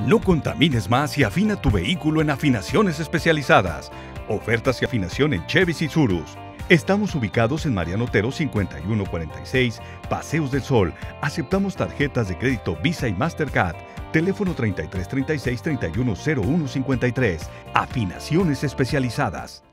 No contamines más y afina tu vehículo en Afinaciones Especializadas. Ofertas y afinación en Chevys y Tsurus. Estamos ubicados en Mariano Otero 5146, Paseos del Sol. Aceptamos tarjetas de crédito Visa y Mastercard. Teléfono 3336-310153. Afinaciones Especializadas.